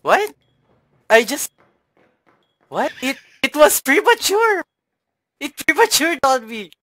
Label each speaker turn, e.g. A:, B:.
A: What? I just... What? It was premature! It prematured on me!